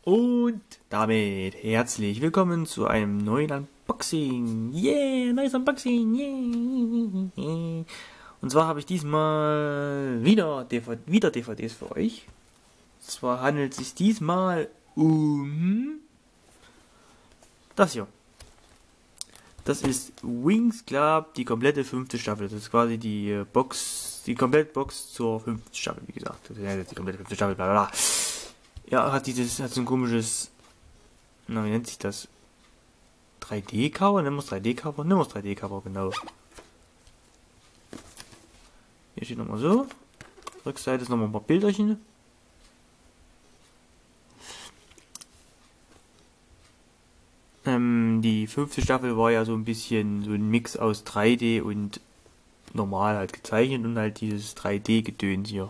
Und damit herzlich willkommen zu einem neuen Unboxing. Yeah, neues Unboxing. Yeah. Und zwar habe ich diesmal wieder DVDs für euch. Und zwar handelt es sich diesmal um das hier. Das ist Winx Club, die komplette 5. Staffel. Das ist quasi die komplette Box zur 5. Staffel, wie gesagt. Das ist die komplette 5. Staffel, bla bla bla. Ja, hat so ein komisches, wie nennt sich das? 3D-Cover? Nehmen wir es 3D-Cover? Nehmen wir es 3D-Cover, genau. Hier steht nochmal so. Rückseite ist nochmal ein paar Bilderchen. Die 5. Staffel war ja so ein bisschen so ein Mix aus 3D und normal halt gezeichnet und halt dieses 3D-Gedöns hier.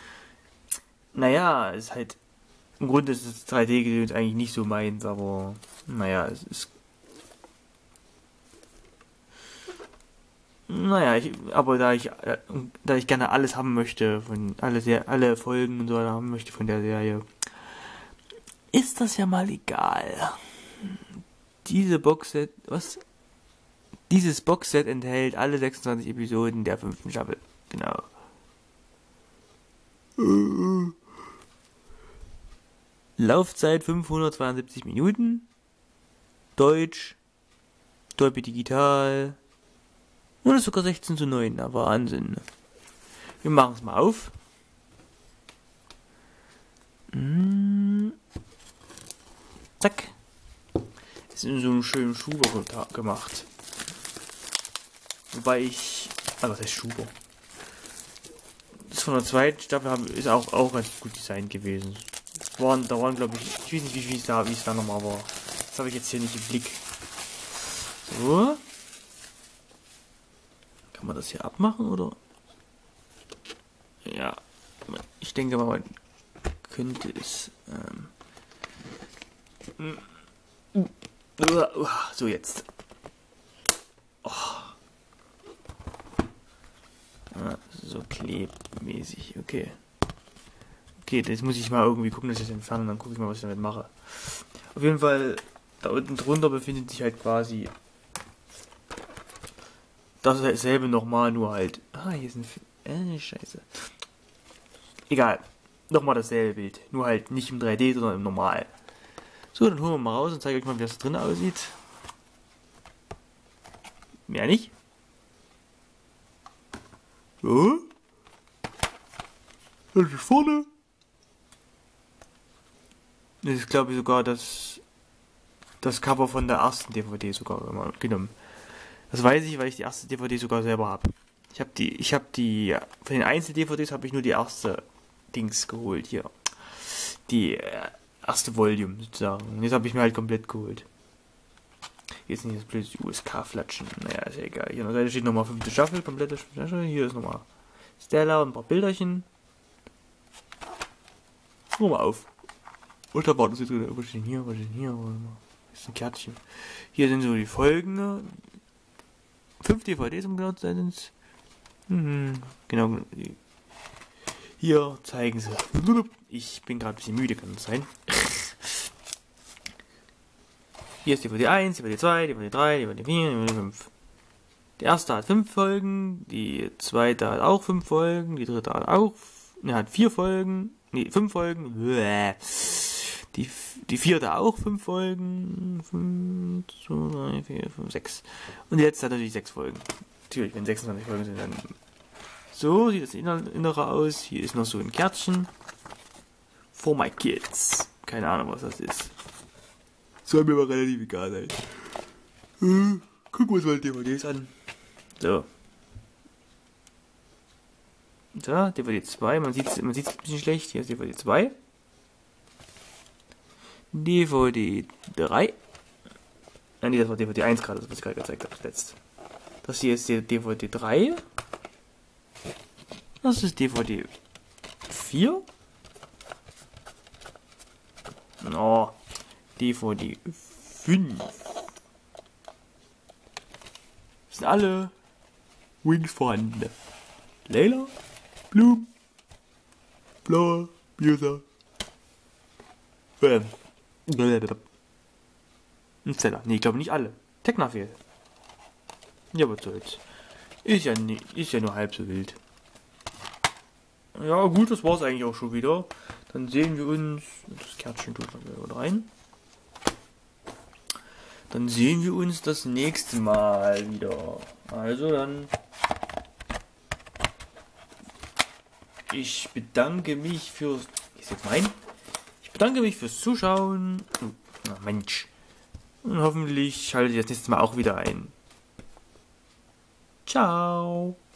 Naja, ist halt, im Grunde ist das 3D-Gedöns eigentlich nicht so meins, aber naja, es ist. Naja, aber da ich gerne alles haben möchte, alle Folgen und so haben möchte von der Serie, ist das ja mal egal. Dieses Boxset enthält alle 26 Episoden der 5. Staffel. Genau. Laufzeit 572 Minuten. Deutsch. Dolby Digital. Und ist sogar 16:9. Na, Wahnsinn. Wir machen es mal auf. Zack. Ist in so einem schönen Schuber gemacht. Wobei was heißt Schuber? Das von der 2. Staffel ist auch ganz gut designt gewesen. Da waren glaube ich weiß nicht, wie es da nochmal war. Das habe ich jetzt hier nicht im Blick. So. Kann man das hier abmachen, oder? Ja. Ich denke mal, man könnte es. So jetzt. Oh. So klebmäßig, okay. Okay, jetzt muss ich mal irgendwie gucken, dass ich das entferne, dann gucke ich mal, was ich damit mache. Auf jeden Fall, da unten drunter befindet sich halt quasi dasselbe nochmal, nur halt. Hier ist ein Scheiße. Egal. Nochmal dasselbe Bild. Nur halt nicht im 3D, sondern im Normal. So, dann holen wir mal raus und zeige euch mal, wie das drin aussieht. Mehr nicht. So. Das ist vorne. Das ist, glaube ich, sogar das Cover von der ersten DVD sogar genommen. Das weiß ich, weil ich die erste DVD sogar selber habe. Ich habe die von den Einzel-DVDs habe ich nur die erste Dings geholt hier. Die erste Volume sozusagen. Und jetzt habe ich mir halt komplett geholt. Jetzt nicht das blöde USK-Flatschen. Naja, ist ja egal. Hier an der Seite steht nochmal 5. Staffel, komplette Staffel. Hier ist nochmal Stella und ein paar Bilderchen. Guck mal auf. Und da war das jetzt drin. Was steht denn hier? Was steht denn hier? Das ist ein Kärtchen. Hier sind so die Folgen. 5 DVDs im genau zu sein. Genau. Hier zeigen sie. Ich bin gerade ein bisschen müde, kann das sein. Hier ist DVD 1, DVD 2, DVD 3, DVD 4, DVD 5. Die erste hat 5 Folgen, die zweite hat auch 5 Folgen, die dritte hat auch, hat 4 Folgen, 5 Folgen. Die vierte auch 5 Folgen. 5, 2, 3, 4, 5, 6. Und die letzte hat natürlich 6 Folgen. Natürlich, wenn 26 Folgen sind, dann. So sieht das Innere aus. Hier ist noch so ein Kärtchen. For my kids. Keine Ahnung, was das ist. Soll mir aber relativ egal sein. Gucken wir uns mal DVDs an. So. So, DVD 2. Man sieht es ein bisschen schlecht. Hier ist DVD 2. DVD 3. Nein, das war DVD 1 gerade, das was ich gerade gezeigt habe. Das hier ist die DVD 3. Das ist DVD 4. Oh, DVD 5. Das sind alle Wings vorhanden. Layla, Bloom, Flower, Musa. Ein Zeller. Nee, ich glaube nicht alle. Tekna fehlt. Ja, was soll's. Ist ja nur halb so wild. Ja, gut, das war's eigentlich auch schon wieder. Dann sehen wir uns. Das Kärtchen tut man wieder rein. Dann sehen wir uns das nächste Mal wieder. Also dann. Ich bedanke mich fürs. Ist jetzt mein? Ich bedanke mich fürs Zuschauen. Na Mensch. Und hoffentlich schaltet ihr das nächste Mal auch wieder ein. Ciao.